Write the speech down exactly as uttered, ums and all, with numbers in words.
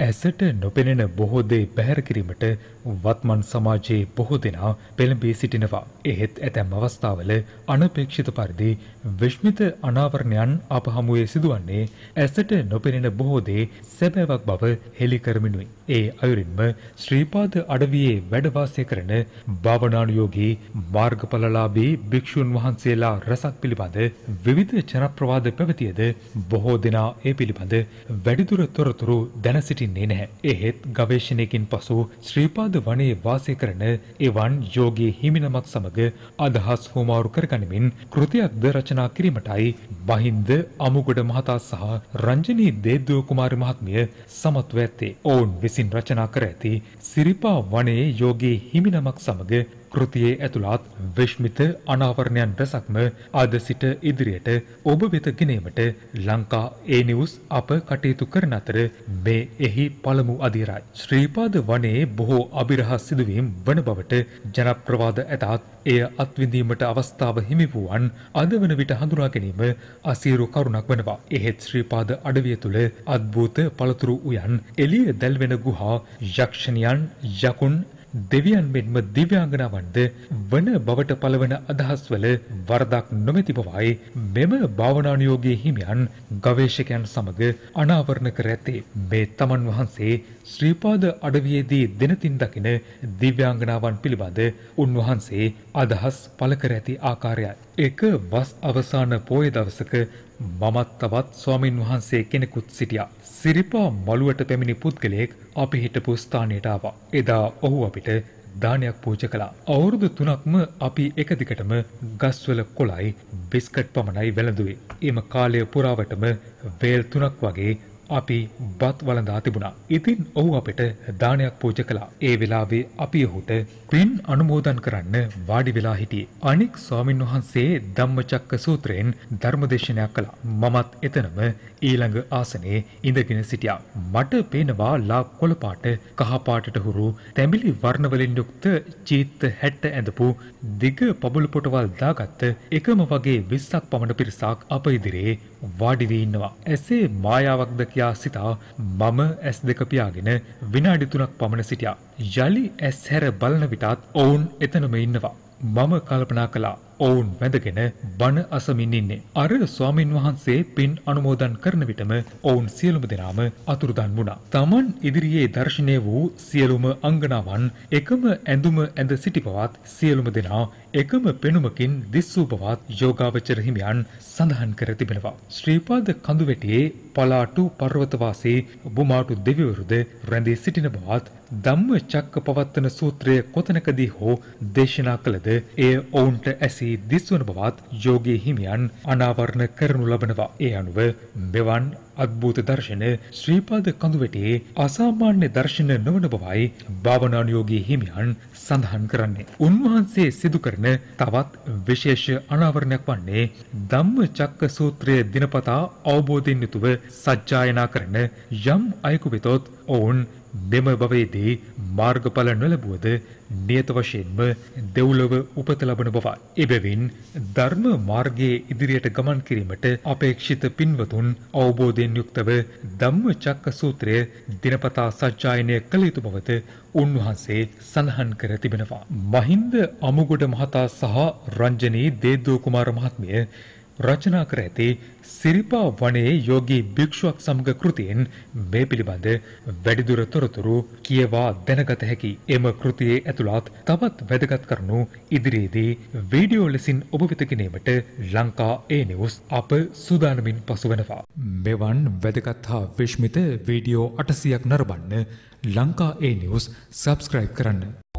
ඇසට නොපෙනෙන බොහෝ දේ බැහැර කිරීමට වත්මන් සමාජයේ බොහෝ දෙනා පෙළඹී සිටිනවා. එහෙත් ඇතැම් අවස්ථාවල අනපේක්ෂිත පරිදි විශ්මිත අනාවරණයන් අප හමුවේ සිදුවන්නේ ඇසට නොපෙනෙන බොහෝ දේ සැබෑවක් බව හෙළි කරමිනුයි. ඒ අයුරින්ම ශ්‍රීපාද අඩවියේ වැඩ වාසය කරන භාවනානුයෝගී මාර්ගඵලලාභී භික්ෂුන් වහන්සේලා රැසක් පිළිබඳ විවිධ ජනප්‍රවාද පැවතියද බොහෝ දෙනා ඒ පිළිබඳ වැඩිදුර තොරතුරු දැන සිටින්නේ නැහැ. එහෙත් ගවේෂණයකින් පසු ශ්‍රීපාද වනයේ වාසය කරන එවන් යෝගී හිමිනමක් සමග අදහස් හුවමාරු කරගනිමින් කෘතියක්ද රචනා කිරීමටයි මහින්ද අමුගොඩ මහතා සහ රංජනී දේද්දුව කුමාරි මහත්මිය සමත්ව ඇත්තේ. ඔවුන් විසින් රචනා කර ඇති සිරිපා වනයේ යෝගී හිමිනමක් සමග කෘතියේ ඇතුළත් විශ්මිත අනාවරණයන් රැසක්ම අද සිට ඉදිරියට ඔබ වෙත ගෙනීමට ලංකා ඒ නිවුස් අප කටයුතු කරන අතර මේ එහි පළමු අදියරයි. ශ්‍රීපාද වනයේ බොහෝ අභිරහස් සිදුවීම් වන බවට ජනප්‍රවාද ඇතත් එය අත්විඳීමට අවස්ථාව හිමි වූවන් අද වන විට හඳුනා ගැනීම අසීරු කරුණක් වනවා. එහෙත් ශ්‍රීපාද අඩවිය තුළ අද්භූත පළතුරු උයන්, එළිය දැල්වෙන ගුහා, යක්ෂණියන්, යකුන්, දෙවියන් මෙන්ම දිව්‍යාංගනාවන්ද වන බවට පළවන අදහස්වල වරදක් නොමැති බවයි මෙම භාවනානුයෝගී හිමියන් ගවේෂකයන් සමග අනාවරණ කර ඇත්තේ. මේ තමන් වහන්සේ ශ්‍රීපාද අඩවියේදී දිනතින් දකින දිව්‍යාංගනාවන් පිළිබඳ උන්වහන්සේ අදහස් පළ කර ඇති ආකාරයයි. එක වස් අවසාන පෝය දවසක මමත් තවත් ස්වාමින් වහන්සේ කෙනෙකුත් සිටියා. සිරිපා මළුවට පැමිණි පුද්ගලයෙක් අපි හිටපු ස්ථානයට ආවා. එදා ඔහු අපිට දානයක් පූජා කළා. අවුරුදු තුනක්ම අපි එක දිගටම ගස්වල කොළයි බිස්කට් පමණයි වැළඳුවේ. එම කාලය පුරාවටම වේල් තුනක් වගේ අපි බත් වළඳා තිබුණා. ඉතින් ඔහු අපිට දානයක් පූජා කළා. ඒ වෙලාවේ අපි ඔහුට පින් අනුමෝදන් කරන්න වාඩි වෙලා හිටියේ. අනික් ස්වාමින් වහන්සේ ධම්මචක්ක සූත්‍රයෙන් ධර්මදේශනයක් කළා. මමත් එතනම ඊළඟ ආසනයේ ඉඳගෙන සිටියා. මට පේනවා ලා කොළ පාට කහ පාටට හුරු තැඹිලි වර්ණ වලින් යුක්ත චීත්ත හැට්ට ඇඳපු දිග පබුළු පොටවල් දාගත්ත එකම වගේ විස්සක් පමණ පිරිසක් අප ඉදිරියේ වාඩි වී ඉන්නවා. එසේ මායාවක්ද කියා සිතා මම ඇස් දෙක පියාගෙන විනාඩි තුනක් පමණ සිටියා. යලි ඇස් හැර බලන විටත් ඔවුන් එතනම ඉන්නවා. මම කල්පනා කළා ඔවුන් වැඳගෙන බණ අසමින් ඉන්නේ. අර ස්වාමින් වහන්සේ පින් අනුමෝදන් කරන විටම ඔවුන් සියලුම දෙනාම අතුරුදන් වුණා. තමන් ඉදිරියේ දර්ශනය වූ සියලුම අංගනාවන් එකම ඇඳුම ඇඳ සිටි බවත් සියලුම දෙනා එකම පෙනුමකින් දිස් වූ බවත් යෝගාවචර හිමියන් සඳහන් කර තිබෙනවා. ශ්‍රීපාද කඳුවැටියේ පලාටු පර්වතවාසී බුමාටු දෙවිවරුද රැඳී සිටින බවත් ධම්මචක්ක පවත්තන සූත්‍රය කොතැනකදී හෝ දේශනා කළද එය ඔවුන්ට ඇසී දිස්වන බවත් යෝගී හිමියන් අනාවරණ කරනු ලබනවා. ඒ අනුව මෙවන් අද්භූත දර්ශන ශ්‍රීපාද කඳුවැටියේ අසාමාන්‍ය දර්ශන නොවන බවයි භාවනානුයෝගී හිමියන් සඳහන් කරන්නේ. උන්වහන්සේ සිදු කරන තවත් විශේෂ අනාවරණයක් වන්නේ ධම්මචක්ක සූත්‍රය දිනපතා අවබෝධයෙන් යුතුව සජ්ජායනා කරන යම් අයෙකු වෙතොත් ඔවුන් මෙම භවයේදී මාර්ගඵල නොලැබුවද නියත වශයෙන්ම දෙව්ලොව උපත ලබන බවයි. එබැවින් ධර්ම මාර්ගයේ ඉදිරියට ගමන් කිරීමට අපේක්ෂිත පින්වතුන් අවබෝධයෙන් යුක්තව ධම්මචක්ක සූත්‍රය දිනපතා සජ්ජායනය කළ යුතු බවද උන්වහන්සේ සඳහන් කර තිබෙනවා. මහින්ද අමුගොඩ මහතා සහ රංජනී දේද්දුව කුමාර මහත්මිය රචනා කර ඇති සිරිපා වනයේ යෝගී භික්ෂුවක් සමග කෘතියෙන් මේ පිළිබඳ වැඩිදුර තොරතුරු කියවා දැනගත හැකි. එම කෘතියේ ඇතුළත් තවත් වැදගත් කරුණු ඉදිරියේදී වීඩියෝ ලෙසින් ඔබ වෙත ගෙනීමට ලංකා ඒ නිවුස් අප සූදානමින් පසුවනවා. මෙවන් වැදගත් හා විශ්මිත වීඩියෝ අටසියක් නරඹන්න ලංකා ඒ නිවුස් සබ්ස්ක්‍රයිබ් කරන්න.